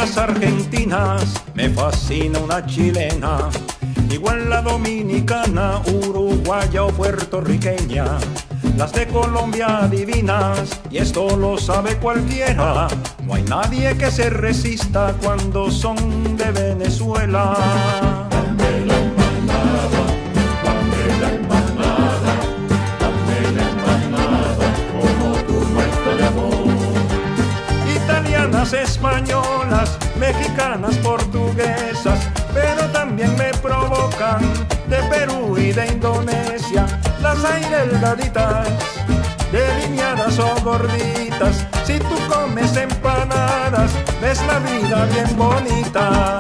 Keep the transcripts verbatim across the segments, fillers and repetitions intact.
las argentinas, me fascina una chilena, igual la dominicana, uruguaya o puertorriqueña. Las de Colombia divinas, y esto lo sabe cualquiera. No hay nadie que se resista cuando son de Venezuela. Dame la empanada, dame la empanada, dame la empanada, como tu muestra de amor. Italianas, españolas, mexicanas, portuguesas, pero también me provocan de Perú y de Indonesia. Las hay delgaditas, delineadas o gorditas. Si tú comes empanadas, ves la vida bien bonita.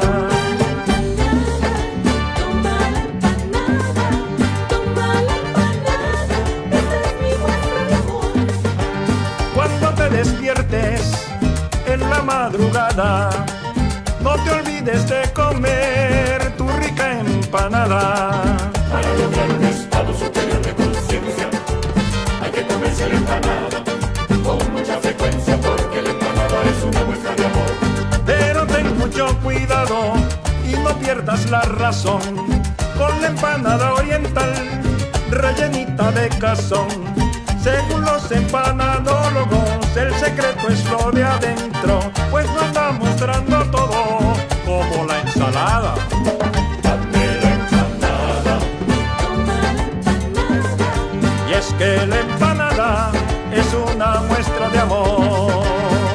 Toma la empanada, toma la empanada, esta es mi muestra de amor. Cuando te despiertes en la madrugada, no te olvides de comer tu rica empanada. Para lograr un estado superior de conciencia, hay que comerse la empanada con mucha frecuencia, porque la empanada es una muestra de amor. Pero ten mucho cuidado y no pierdas la razón con la empanada oriental rellenita de cazón. Según los empanadólogos, el secreto es lo de adentro, pues nos anda mostrando todo como la ensalada. Dame la empanada, Toma la empanada, Y es que la empanada es una muestra de amor.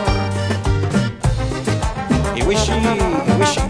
Y wishy, wishy.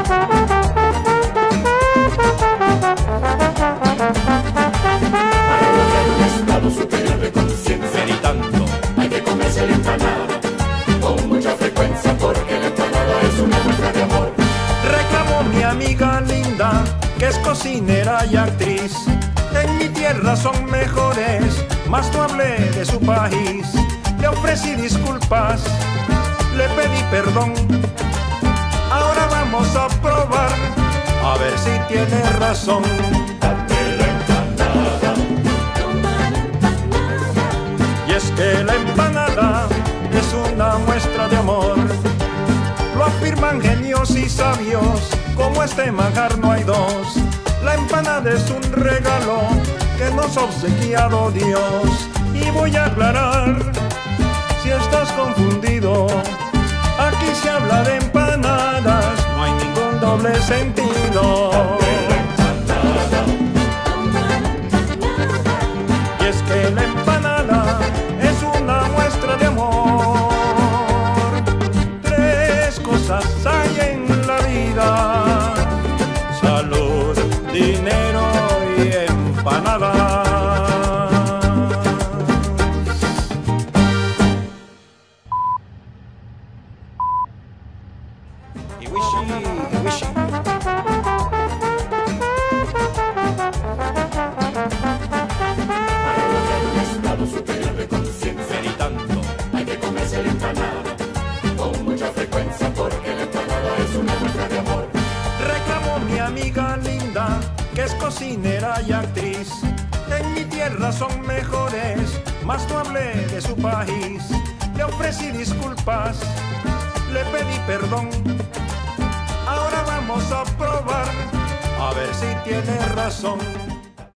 para lograr un estado superior de conciencia, Meditando. hay que comerse la empanada con mucha frecuencia, porque la empanada es una muestra de amor. Reclamó mi amiga linda, que es cocinera y actriz. En mi tierra son mejores, mas no hablé de su país. Le ofrecí disculpas, le pedí perdón. Ahora vamos a probar, a ver si tiene razón. Dame la empanada, toma la empanada, Y es que la empanada es una muestra de amor. Lo afirman genios y sabios, como este manjar no hay dos. La empanada es un regalo que nos ha obsequiado Dios. Y voy a aclarar, si estás confundido, aquí se habla de empanadas, no hay ningún doble sentido. toma la empanada, Y es que la empanada es una muestra de amor. Tres cosas hay en la vida: salud, dinero y empanadas. Y wishy, wishy. para lograr un estado superior de conciencia, Meditando. hay que comerse la empanada con mucha frecuencia, porque la empanada es una muestra de amor. Reclamó mi amiga linda, que es cocinera y actriz. En mi tierra son mejores, mas no hablé de su país. Le ofrecí disculpas, le pedí perdón. Ahora vamos a probar, a ver si tiene razón.